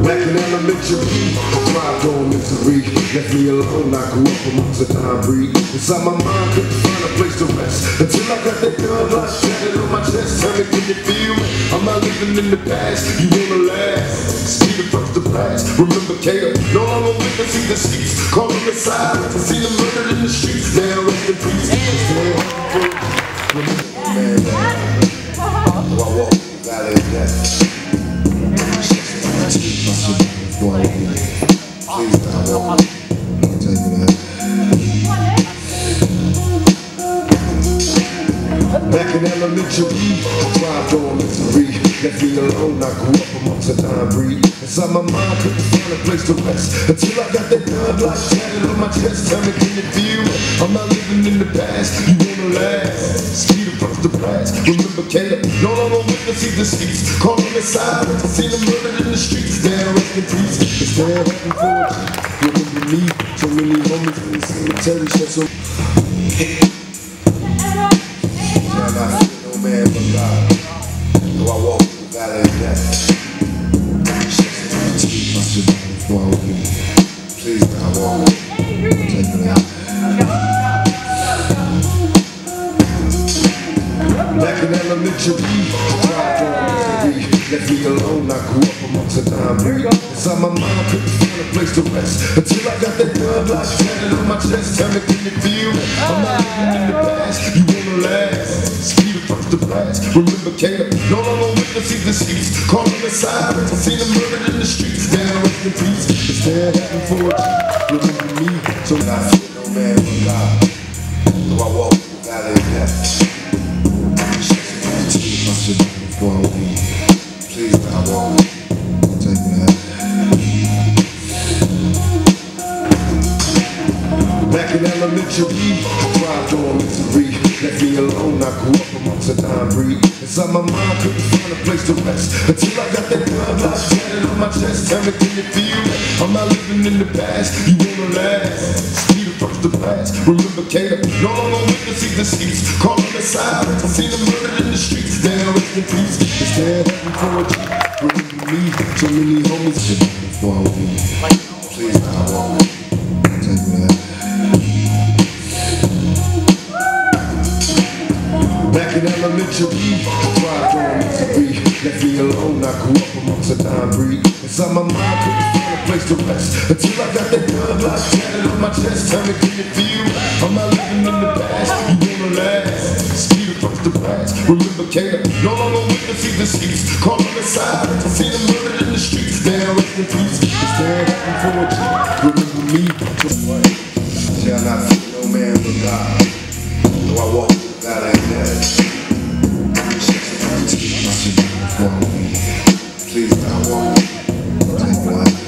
Back in elementary, thrived on misery. Left me alone, I grew up amongst a dying breed. Inside my mind, couldn't find a place to rest until I got that gun lock shattered on my chest. Tell me, can you feel me? I'm not living in the past, you wanna last. Speed across the blast, remember Caleb. No longer witness, see the streets, calling the silence. I see the murder in the streets, now rest in peace. Man, I walk through the valley of death. Please don't walk. I'll tell you that. Back in elementary, thrived on misery. Left me alone, I grew up amongst a dying breed. Inside my mind, couldn't find a place to rest until I got that gun lock shattered on my chest. Tell me, can you feel it? I'm not living in the past, you wanna last. Speed across the blast, remember Caleb. No longer witness the streets, calling the silence. I see the murder in the streets, now rest in peace. It's there heaven for you. Remember me, so many homies in the cemetery, shed so. Shall I fear no man but God? Though I walk through the valley of death. Please don't walk. Take me out. Back in elementary, thrived on misery. Left me alone, I grew up amongst a dying breed. Inside my mind, couldn't find a place to rest until I got that gun lock shattered on my chest. Tell me, can you feel it? I'm not living in the past, you wanna last. Speed across the blast, remember Caleb. No longer witness the streets, calling the silence. I see the murder in the streets, now rest in peace. It's there heaven for you. Remember me, so I fear no man but God. Though I walk through the valley of death. Please don't walk. Take me out. Back in elementary, thrived on misery. Left me alone, I grew up amongst a dying breed. Inside my mind, couldn't find a place to rest until I got that gun lock shattered on my chest. Tell me, can you feel it? I'm not living in the past, you wanna last. Speed across the blast, remember Caleb. No longer witness the streets, calling the silence. I see the murder in the streets, now rest in peace. It's there heaven for you. Remember me, so many homies before I leave. Please don't walk. Take me out. Back in elementary, thrived on misery. Left me alone, I grew up amongst a dying breed. Inside my mind, couldn't find a place to rest until I got that gun lock shattered on my chest. Tell me, can you feel it? I'm not living in the past, you wanna last. Speed across the blast, remember Caleb. No longer witness the streets, calling the silence. I see the murder in the streets, now rest in peace. It's there heaven for you. Remember me, shall not fear no man but God. Though I walk through the valley of death. Please don't walk. Take me out.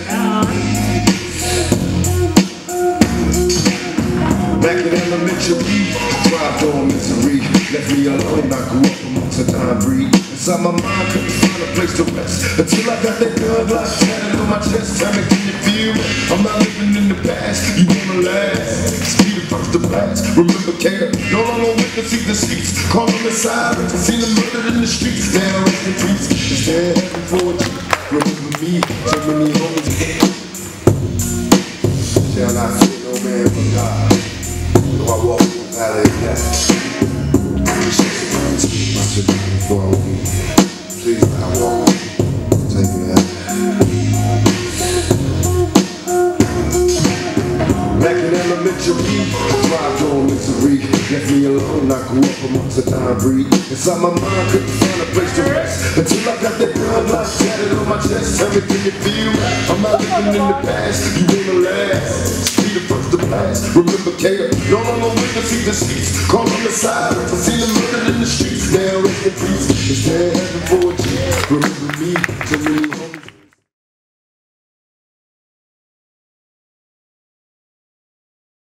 Back in elementary, thrived on misery. Left me alone, I grew up amongst a dying breed. Inside my mind, couldn't find a place to rest until I got that gun lock shattered on my chest. Tell me, can you feel it? I'm not living in the past, you wanna last. Speed across the blast, remember Caleb. No longer witness the streets, calling the silence. I see the murder in the streets, now rest in peace. It's there heaven for you. Remember me, so many homies. Shall I fear no man but God? Though I walk through the valley of death. Before I leave. Please don't walk. Take me out. Back in elementary, thrived on misery. Left me alone, I grew up amongst a dying breed. Inside my mind, couldn't find a place to rest until I got that gun lock shattered on my chest. Tell me, can you feel it? I'm not living in the past, you wanna last. Speed across the blast, remember Caleb. No longer witness the streets, calling the silence. I see the murder in the streets, now rest in peace. It's there heaven for you. Remember me, so many